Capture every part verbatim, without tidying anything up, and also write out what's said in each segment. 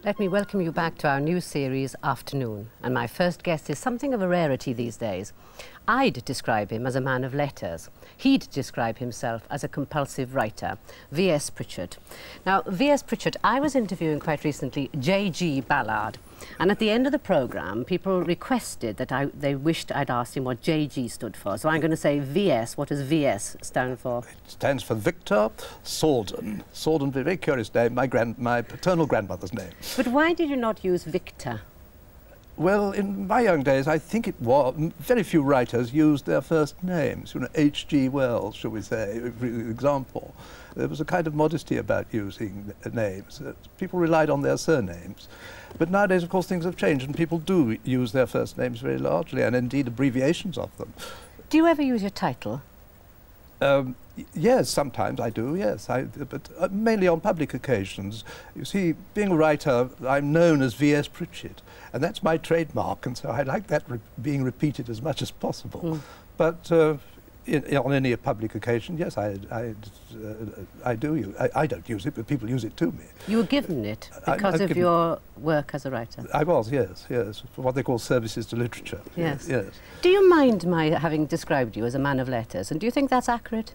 Let me welcome you back to our new series, Afternoon. And my first guest is something of a rarity these days. I'd describe him as a man of letters. He'd describe himself as a compulsive writer, V S Pritchett. Now, V S Pritchett, I was interviewing quite recently J G Ballard. And at the end of the programme, people requested that I, they wished I'd asked him what J G stood for. So I'm going to say V S. What does V S stand for? It stands for Victor Sorden. Sorden, a very curious name, my, grand, my paternal grandmother's name. But why did you not use Victor? Well, in my young days, I think it was, very few writers used their first names. You know, H G Wells, shall we say, for example. There was a kind of modesty about using names. Uh, people relied on their surnames. But nowadays, of course, things have changed, and people do use their first names very largely, and indeed abbreviations of them. Do you ever use your title? Um, yes, sometimes I do, yes, I, but uh, mainly on public occasions. You see, being a writer, I'm known as V S Pritchett, and that's my trademark, and so I like that re being repeated as much as possible. Mm. But uh, in, in, on any public occasion, yes, I, I, uh, I do use I, I don't use it, but people use it to me. You were given it because I, of your work as a writer? I was, yes, yes, for what they call services to literature. Yes. Yes. Do you mind my having described you as a man of letters, and do you think that's accurate?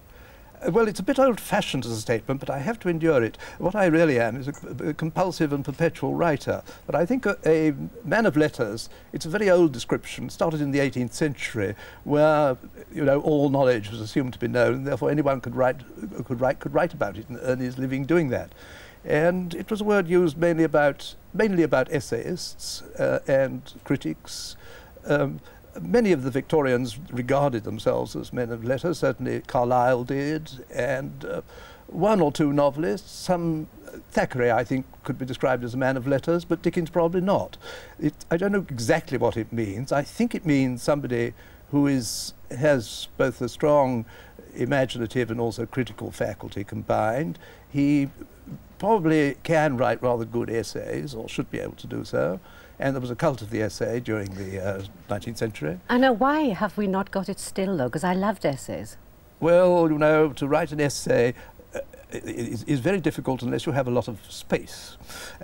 Well, it's a bit old-fashioned as a statement, but I have to endure it. What I really am is a, a compulsive and perpetual writer. But I think a, a man of letters, it's a very old description, started in the eighteenth century, where, you know, all knowledge was assumed to be known, and therefore anyone could write, could write, could write about it and earn his living doing that. And it was a word used mainly about, mainly about essayists uh, and critics. Um, Many of the Victorians regarded themselves as men of letters, certainly Carlyle did, and uh, one or two novelists. Some, uh, Thackeray, I think, could be described as a man of letters, but Dickens probably not. It, I don't know exactly what it means. I think it means somebody who is, has both a strong imaginative and also critical faculty combined. He probably can write rather good essays, or should be able to do so. And there was a cult of the essay during the uh, nineteenth century. I know. Why have we not got it still, though? Because I loved essays. Well, you know, to write an essay uh, is, is very difficult unless you have a lot of space.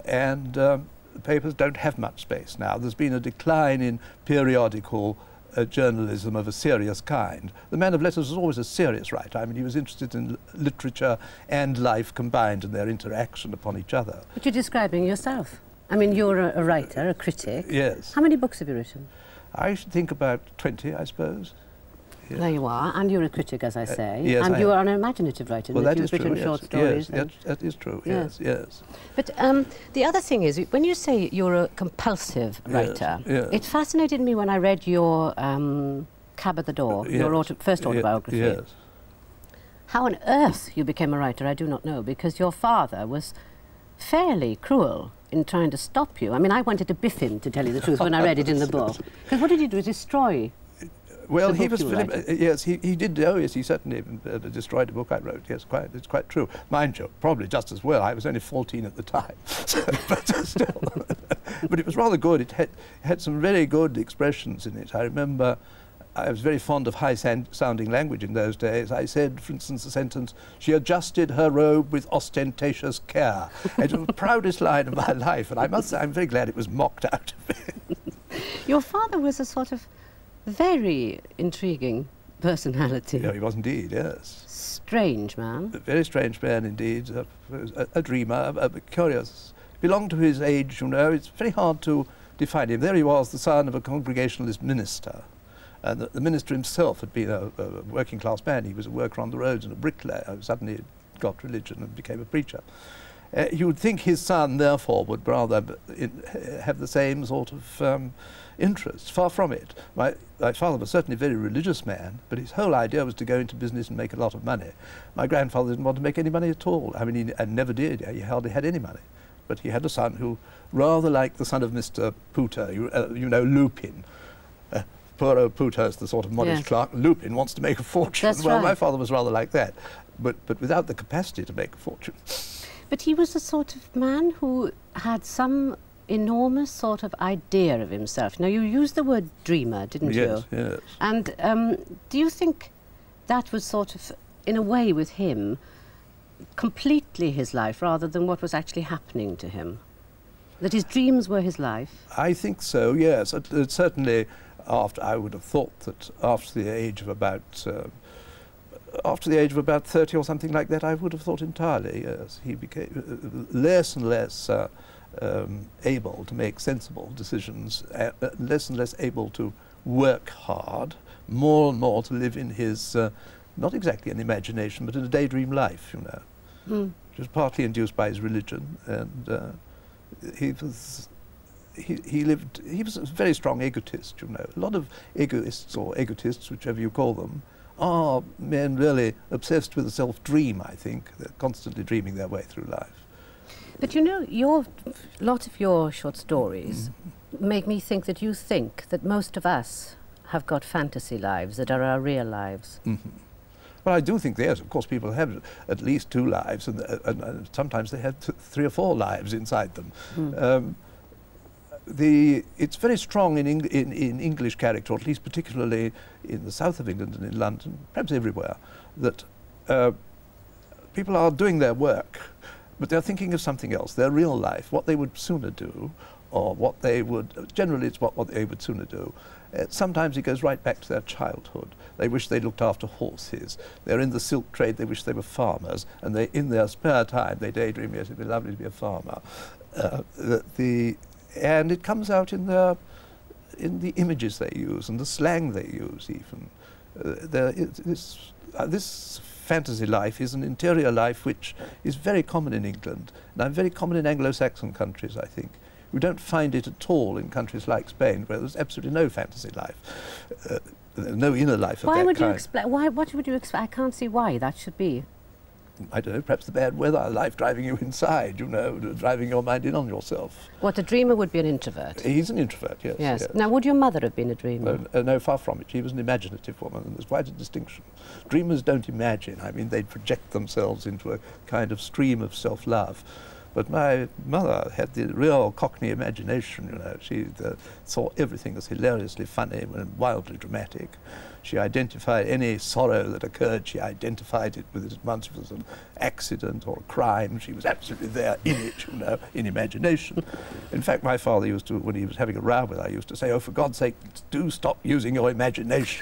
And um, papers don't have much space now. There's been a decline in periodical uh, journalism of a serious kind. The man of letters was always a serious writer. I mean, he was interested in literature and life combined and their interaction upon each other. But you're describing yourself. I mean, you're a, a writer, a critic. Yes. How many books have you written? I should think about twenty, I suppose. Yes. There you are, and you're a critic, as I say. Uh, yes, and I you am. are an imaginative writer. Well, that You've is written true, short yes. stories. Yes, that, that is true, yes, yes. yes. But um, the other thing is, when you say you're a compulsive writer, yes, yes. it fascinated me when I read your um, Cab at the Door, uh, yes. your auto first autobiography. Yes. How on earth you became a writer, I do not know, because your father was fairly cruel in trying to stop you. I mean, I wanted to biff him, to tell you the truth, when I read it in the book. Because what did he do? Destroy? Well, he was, uh, yes, he, he did, oh yes, he certainly uh, destroyed a book I wrote, yes, quite, it's quite true. Mind you, probably just as well, I was only fourteen at the time, so, but still. But it was rather good, it had, had some very good expressions in it. I remember I was very fond of high-sounding language in those days. I said, for instance, the sentence, "She adjusted her robe with ostentatious care." It was the proudest line of my life, and I must say I'm very glad it was mocked out of me. Your father was a sort of very intriguing personality. Yeah, he was indeed, yes. Strange man. A very strange man indeed, a, a, a dreamer, a, a curious. Belonged to his age, you know. It's very hard to define him. There he was, the son of a Congregationalist minister. And the, the minister himself had been a, a working class man. He was a worker on the roads and a bricklayer. Suddenly got religion and became a preacher. Uh, you would think his son, therefore, would rather in, have the same sort of um, interests. Far from it. My, my father was certainly a very religious man, but his whole idea was to go into business and make a lot of money. My grandfather didn't want to make any money at all. I mean, he and never did. He hardly had any money. But he had a son who, rather like the son of Mister Pooter, you, uh, you know, Lupin. Uh, Poor old Pooter's the sort of modest yes. clerk. Lupin wants to make a fortune. That's well, right. my father was rather like that, but, but without the capacity to make a fortune. But he was a sort of man who had some enormous sort of idea of himself. Now, you used the word dreamer, didn't yes, you? Yes, yes. And um, do you think that was sort of, in a way with him, completely his life rather than what was actually happening to him? That his dreams were his life? I think so, yes. It, it certainly, after I would have thought that after the age of about uh, after the age of about thirty or something like that, I would have thought entirely, yes. He became uh, less and less uh, um, able to make sensible decisions, uh, less and less able to work hard, more and more to live in his, uh, not exactly an imagination, but in a daydream life, you know, mm. which was partly induced by his religion, and uh, he was, he, he lived, he was a very strong egotist, you know. A lot of egoists, or egotists, whichever you call them, are men really obsessed with a self-dream, I think. They're constantly dreaming their way through life. But you know, your, a lot of your short stories mm-hmm. make me think that you think that most of us have got fantasy lives that are our real lives. Mm-hmm. Well, I do think, yes, of course, people have at least two lives, and, uh, and, and sometimes they have th three or four lives inside them. Mm. Um, the, it's very strong in, Eng in, in English character, or at least particularly in the south of England and in London, perhaps everywhere, that uh, people are doing their work, but they're thinking of something else, their real life, what they would sooner do, or what they would, generally it's what, what they would sooner do. Uh, sometimes it goes right back to their childhood. They wish they looked after horses. They're in the silk trade, they wish they were farmers, and they, in their spare time, they daydream, yes, it'd be lovely to be a farmer. Uh, the, the, and it comes out in, their, in the images they use, and the slang they use, even. Uh, it, this, uh, this fantasy life is an interior life which is very common in England, and very common in Anglo-Saxon countries, I think. We don't find it at all in countries like Spain, where there's absolutely no fantasy life, uh, no inner life of why that would kind. You explain? Why? What would you explain? I can't see why that should be. I don't know. Perhaps the bad weather, life driving you inside. You know, driving your mind in on yourself. What, a dreamer would be an introvert? He's an introvert. Yes. Yes. yes. Now, would your mother have been a dreamer? Uh, uh, no, far from it. She was an imaginative woman, and there's quite a distinction. Dreamers don't imagine. I mean, they project themselves into a kind of stream of self-love. But my mother had the real Cockney imagination, you know. She uh, saw everything as hilariously funny and wildly dramatic. She identified any sorrow that occurred, she identified it with it at once. If it was an accident or a crime, she was absolutely there in it, you know, in imagination. In fact, my father used to, when he was having a row with her, used to say, "Oh, for God's sake, do stop using your imagination."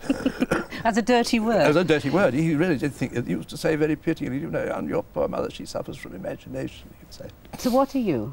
As a dirty word? As a dirty word. He really did think, he used to say very pityingly, you know, "And your poor mother, she suffers from imagination," he'd say. So what are you?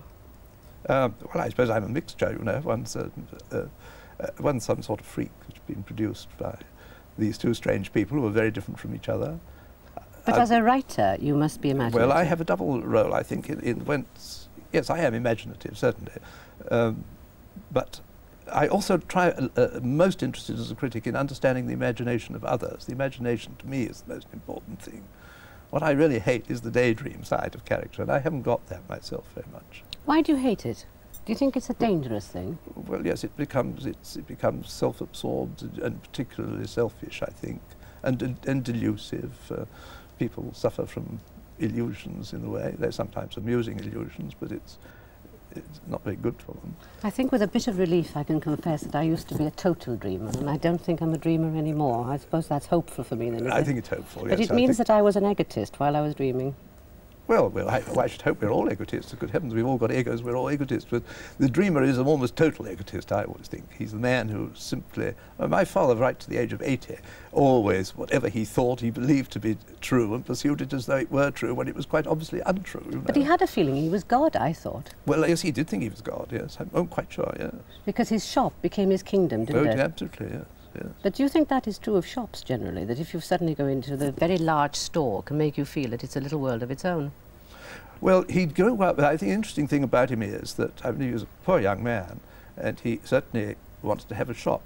Uh, well, I suppose I'm a mixture, you know. One's, uh, uh, uh, one's some sort of freak which has been produced by these two strange people who are very different from each other. But uh, as a writer, you must be imaginative. Well, I have a double role, I think. In, in when, yes, I am imaginative, certainly. Um, but I also try, uh, uh, most interested as a critic in understanding the imagination of others. The imagination, to me, is the most important thing. What I really hate is the daydream side of character, and I haven't got that myself very much. Why do you hate it? Do you think it's a dangerous thing? Well, yes, it becomes, it's, it becomes self-absorbed and particularly selfish, I think, and, and delusive. Uh, people suffer from illusions in a way. They're sometimes amusing illusions, but it's, it's not very good for them. I think with a bit of relief I can confess that I used to be a total dreamer, and I don't think I'm a dreamer anymore. I suppose that's hopeful for me then, I it? think it's hopeful, But yes, it means that I was an egotist while I was dreaming. Well, well I, well, I should hope we're all egotists. Good heavens, we've all got egos, we're all egotists. But the dreamer is an almost total egotist, I always think. He's the man who simply... Well, my father, right to the age of eighty, always, whatever he thought, he believed to be true and pursued it as though it were true when it was quite obviously untrue. You know? But he had a feeling he was God, I thought. Well, yes, he did think he was God, yes. I'm, I'm quite sure, yes. Because his shop became his kingdom, didn't oh, it? Absolutely, yes. Yes. But do you think that is true of shops generally, that if you suddenly go into the very large store, can make you feel that it's a little world of its own? Well, he'd grow up, I think the interesting thing about him is that, I mean, he was a poor young man, and he certainly wanted to have a shop.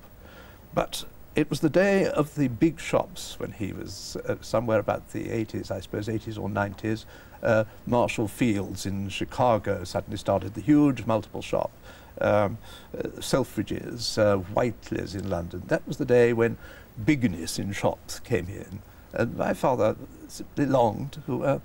But it was the day of the big shops when he was uh, somewhere about the eighties, I suppose, eighties or nineties. Uh, Marshall Fields in Chicago suddenly started the huge multiple shop. Um, uh, Selfridges, uh, Whiteley's in London. That was the day when bigness in shops came in. And my father simply longed to... Uh,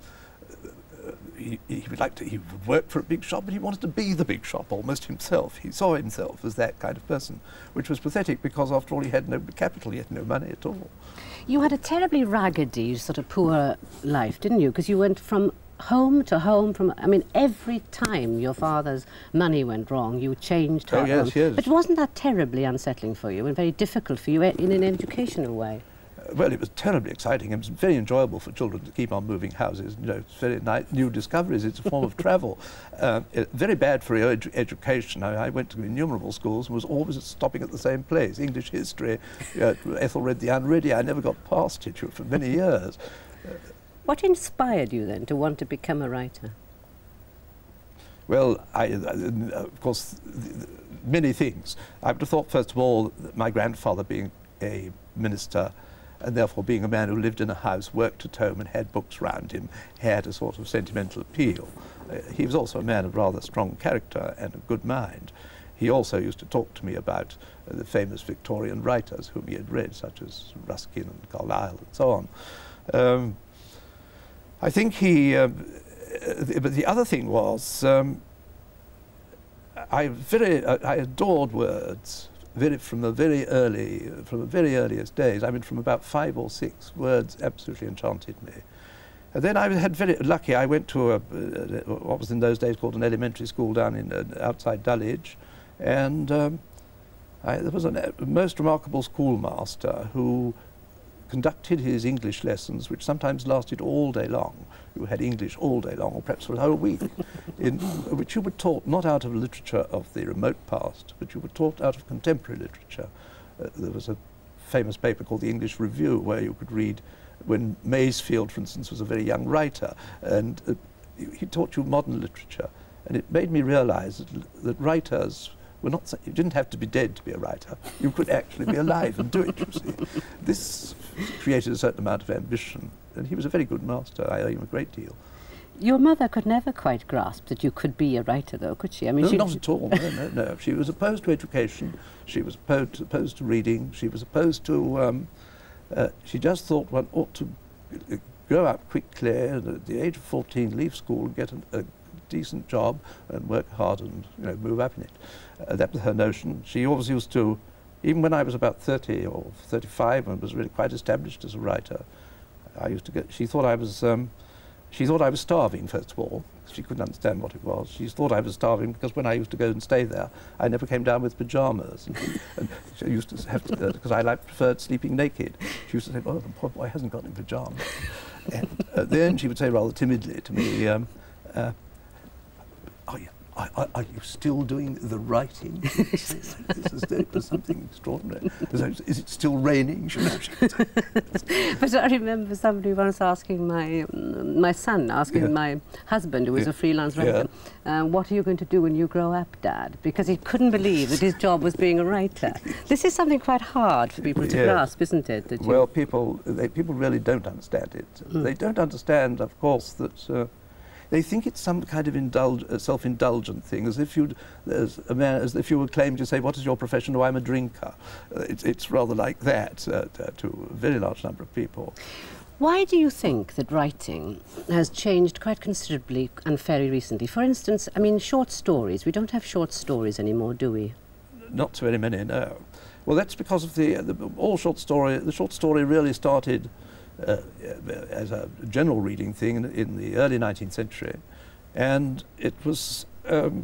He, he would like to, he would work for a big shop, but he wanted to be the big shop almost himself. He saw himself as that kind of person, which was pathetic because after all he had no capital, he had no money at all. You had a terribly raggedy, sort of poor life, didn't you? Because you went from home to home from, I mean, every time your father's money went wrong, you changed Oh, home. yes, yes. But wasn't that terribly unsettling for you and very difficult for you in an educational way? Uh, well, it was terribly exciting. It was very enjoyable for children to keep on moving houses. You know, it's very nice, new discoveries. It's a form of travel. Uh, it, very bad for your edu education. I, I went to innumerable schools and was always stopping at the same place. English history, uh, Ethelred the Unready. I never got past it for many years. Uh, What inspired you then to want to become a writer? Well, I, uh, of course, th th many things. I would have thought, first of all, that my grandfather being a minister and therefore being a man who lived in a house, worked at home and had books round him, had a sort of sentimental appeal. Uh, he was also a man of rather strong character and a good mind. He also used to talk to me about uh, the famous Victorian writers whom he had read, such as Ruskin and Carlyle and so on. Um, I think he, uh, uh, but the other thing was, um, I very, uh, I adored words, very from the very early, from the very earliest days. I mean, from about five or six, words absolutely enchanted me. And then I had very lucky. I went to a, uh, what was in those days called an elementary school down in uh, outside Dulwich, and um, I, there was a most remarkable schoolmaster who conducted his English lessons, which sometimes lasted all day long. You had English all day long, or perhaps for a whole week, in which you were taught not out of literature of the remote past, but you were taught out of contemporary literature. Uh, there was a famous paper called the English Review, where you could read when Masefield, for instance, was a very young writer, and uh, he taught you modern literature. And it made me realize that, that writers were not, you didn't have to be dead to be a writer. You could actually be alive and do it, you see. This created a certain amount of ambition, and he was a very good master. I owe him a great deal. Your mother could never quite grasp that you could be a writer, though, could she? I mean, no, she not at all. No, no, no. She was opposed to education. She was opposed, opposed to reading. She was opposed to... Um, uh, she just thought one ought to grow up quickly, and at the age of fourteen leave school and get an, a decent job and work hard and, you know, move up in it. Uh, that was her notion. She always used to, even when I was about thirty or thirty-five and was really quite established as a writer, I used to get, she thought I was, um, she thought I was starving, first of all. She couldn't understand what it was. She thought I was starving because when I used to go and stay there, I never came down with pyjamas. And, and she used to have to, because uh, I like, preferred sleeping naked. She used to say, oh, the poor boy hasn't got any pyjamas. And uh, then she would say rather timidly to me, um, uh, are you, are, are you still doing the writing? This is, it was something extraordinary. Is it still raining? But I remember somebody once asking my um, my son, asking yeah. my husband, who was yeah. a freelance writer, yeah. uh, what are you going to do when you grow up, Dad? Because he couldn't believe that his job was being a writer. This is something quite hard for people to yeah. grasp, isn't it? That well, people, they, people really don't understand it. Mm. They don't understand, of course, that... Uh, They think it's some kind of indulge, uh, self-indulgent thing, as if you'd, as a man, as if you were claiming to say, "What is your profession?" "Oh, I'm a drinker." Uh, it's, it's rather like that uh, to a very large number of people. Why do you think that writing has changed quite considerably and very recently? For instance, I mean, short stories. We don't have short stories anymore, do we? Not so very many, no. Well, that's because of the, the all short story. The short story really started Uh, as a general reading thing in, in the early nineteenth century, and it was um,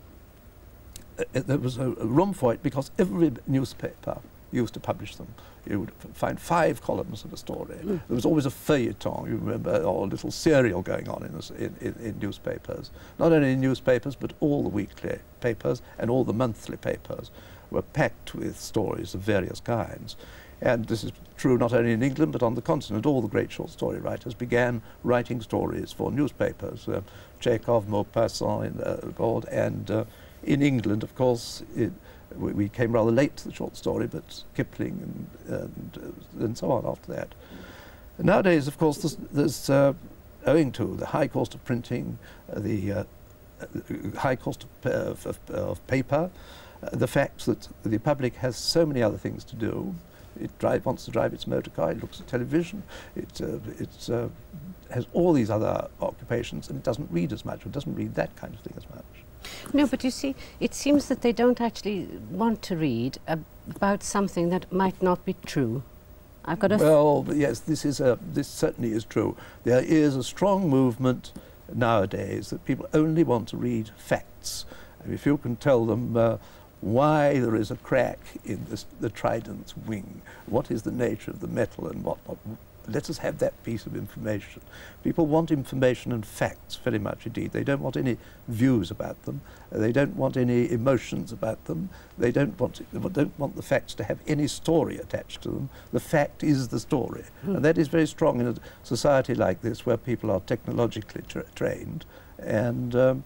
it, there was a, a room for it because every newspaper used to publish them. You would find five columns of a story. Mm. There was always a feuilleton, you remember, or a little serial going on in, this, in, in, in newspapers. Not only in newspapers, but all the weekly papers and all the monthly papers were packed with stories of various kinds. And this is true not only in England, but on the continent. All the great short story writers began writing stories for newspapers. Uh, Chekhov, Maupassant in the board, and uh, in England, of course, it, we, we came rather late to the short story, but Kipling and, and, uh, and so on after that. And nowadays, of course, there's, there's uh, owing to the high cost of printing, uh, the uh, high cost of, uh, of, of paper, uh, the fact that the public has so many other things to do. It drive, wants to drive its motor car, it looks at television, it uh, it's, uh, has all these other occupations, and it doesn't read as much, or doesn't read that kind of thing as much. No, but you see, it seems that they don't actually want to read ab about something that might not be true. I've got a... Well, yes, this, is a, this certainly is true. There is a strong movement nowadays that people only want to read facts. And if you can tell them uh, why there is a crack in this, the trident's wing, what is the nature of the metal and what, what, let us have that piece of information. People want information and facts very much indeed. They don't want any views about them. Uh, they don't want any emotions about them. They don't want, they don't want the facts to have any story attached to them. The fact is the story. Mm. And that is very strong in a society like this where people are technologically tra trained. And um,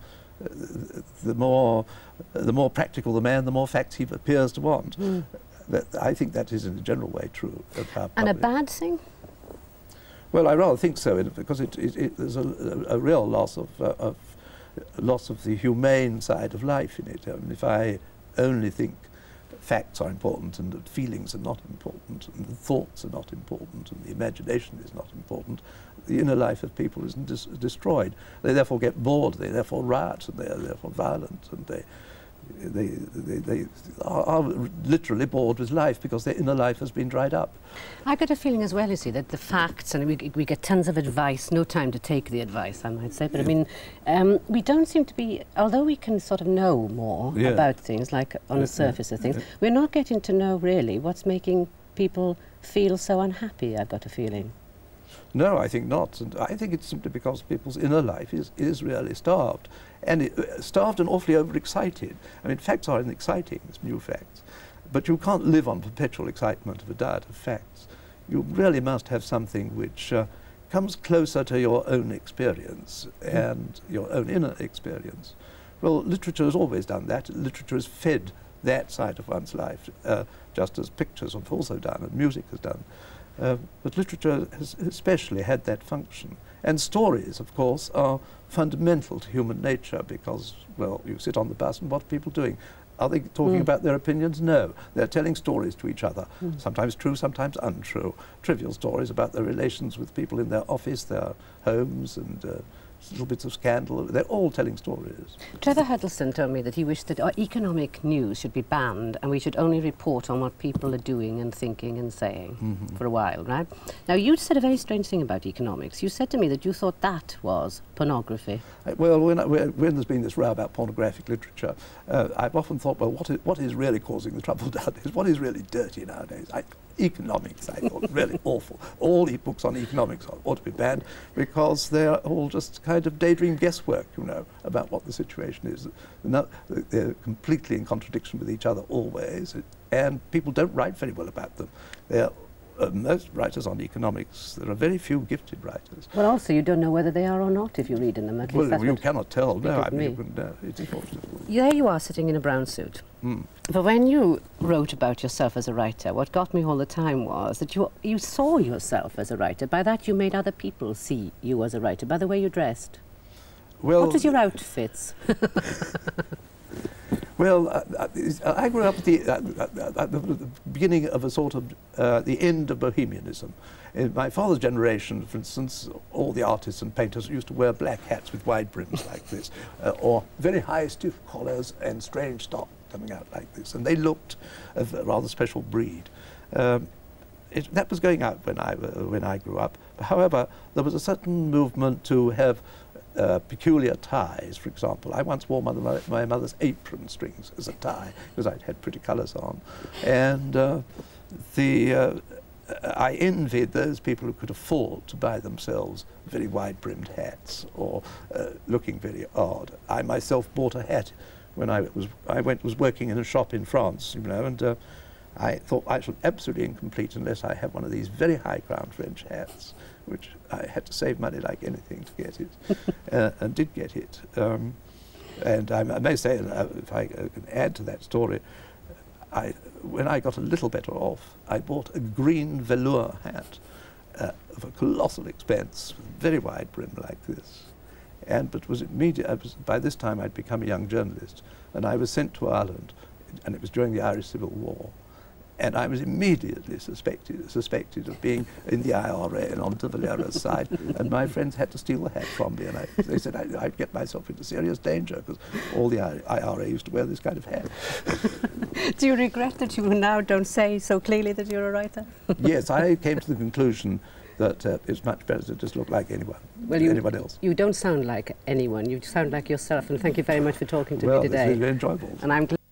the more, the more practical the man, the more facts he appears to want. Mm. That, I think that is in a general way true. And a bad thing? Well, I rather think so, because it, it, it, there's a, a, a real loss of, uh, of loss of the humane side of life in it. I mean, if I only think facts are important and that feelings are not important and the thoughts are not important and the imagination is not important, the inner life of people is dis destroyed. They therefore get bored, they therefore riot, and they are therefore violent, and they They, they, they are, are literally bored with life because their inner life has been dried up. I get a feeling as well, you see, that the facts, and we, we get tons of advice, no time to take the advice, I might say, but yeah. I mean, um, we don't seem to be, although we can sort of know more yeah. about things, like on yeah. the surface yeah. of things, yeah. we're not getting to know really what's making people feel so unhappy, I've got a feeling. No, I think not. And I think it's simply because people's inner life is, is really starved. And it, uh, starved and awfully overexcited. I mean, facts are exciting, it's new facts. But you can't live on perpetual excitement of a diet of facts. You really must have something which uh, comes closer to your own experience mm. and your own inner experience. Well, literature has always done that. Literature has fed that side of one's life, uh, just as pictures have also done and music has done. Uh, but literature has especially had that function. And stories, of course, are fundamental to human nature because, well, you sit on the bus and what are people doing? Are they talking mm. about their opinions? No. They're telling stories to each other, mm. sometimes true, sometimes untrue. Trivial stories about their relations with people in their office, their homes, and uh, little bits of scandal. They're all telling stories. Trevor Huddleston told me that he wished that our economic news should be banned and we should only report on what people are doing and thinking and saying mm-hmm. for a while, right? Now, you said a very strange thing about economics. You said to me that you thought that was pornography. Uh, well, when, I, when there's been this row about pornographic literature, uh, I've often thought, well, what is, what is really causing the trouble nowadays? What is really dirty nowadays? I, economics, I thought, really awful. All e books on economics ought to be banned because they're all just kind of daydream guesswork, you know, about what the situation is. No, they're completely in contradiction with each other always, and people don't write very well about them. They're Uh, most writers on economics, there are very few gifted writers. Well, also, you don't know whether they are or not if you read in them. At least well, that's you what cannot tell. No, I mean, me. you can, no, it's unfortunate. There you are, sitting in a brown suit. Mm. But when you wrote about yourself as a writer, what got me all the time was that you, you saw yourself as a writer. By that, you made other people see you as a writer, by the way you dressed. Well, what was your outfits? Well, uh, I grew up at the, uh, at the beginning of a sort of, uh, the end of bohemianism. In my father's generation, for instance, all the artists and painters used to wear black hats with wide brims like this, uh, or very high stiff collars and strange stock coming out like this, and they looked of a rather special breed. Um, it, that was going out when I, uh, when I grew up. However, there was a certain movement to have Uh, peculiar ties, for example. I once wore mother, my, my mother's apron strings as a tie because I'd had pretty colours on. And uh, the, uh, I envied those people who could afford to buy themselves very wide-brimmed hats or uh, looking very odd. I myself bought a hat when I was, I went, was working in a shop in France, you know, and uh, I thought I shall absolutely incomplete unless I have one of these very high-crowned French hats, which I had to save money like anything to get it, uh, and did get it. Um, and I, I may say, uh, if I uh, can add to that story, I, when I got a little better off, I bought a green velour hat uh, of a colossal expense, very wide brim like this. And but was immediate. I was, by this time, I'd become a young journalist, and I was sent to Ireland, and it was during the Irish Civil War. And I was immediately suspected, suspected of being in the I R A and on de Valera's side, and my friends had to steal the hat from me, and I, they said I, I'd get myself into serious danger because all the I R A used to wear this kind of hat. Do you regret that you now don't say so clearly that you're a writer? Yes, I came to the conclusion that uh, it's much better to just look like anyone, well, you, anyone else. You don't sound like anyone. You sound like yourself, and thank you very much for talking to well, me today. Well, it's been enjoyable. And I'm glad